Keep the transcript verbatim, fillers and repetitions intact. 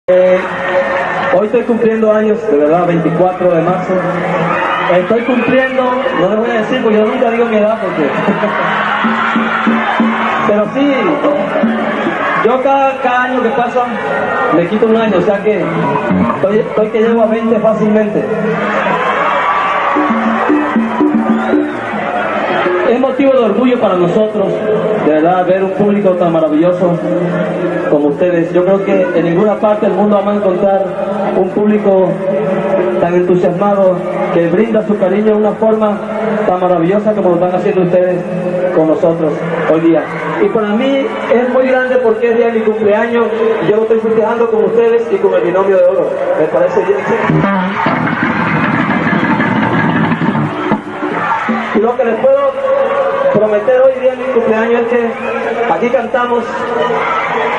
Eh, hoy estoy cumpliendo años, de verdad, veinticuatro de marzo. Estoy cumpliendo, no les voy a decir porque yo nunca digo mi edad porque... Pero sí, yo cada, cada año que pasa me quito un año, o sea que estoy, estoy que llego a veinte fácilmente. Es motivo de orgullo para nosotros, de verdad, ver un público tan maravilloso como ustedes. Yo creo que en ninguna parte del mundo vamos a encontrar un público tan entusiasmado que brinda su cariño de una forma tan maravillosa como lo están haciendo ustedes con nosotros hoy día. Y para mí es muy grande porque es día de mi cumpleaños y yo lo estoy festejando con ustedes y con el binomio de oro. ¿Me parece bien? Y lo que les puedo prometer hoy día en mi cumpleaños es que aquí cantamos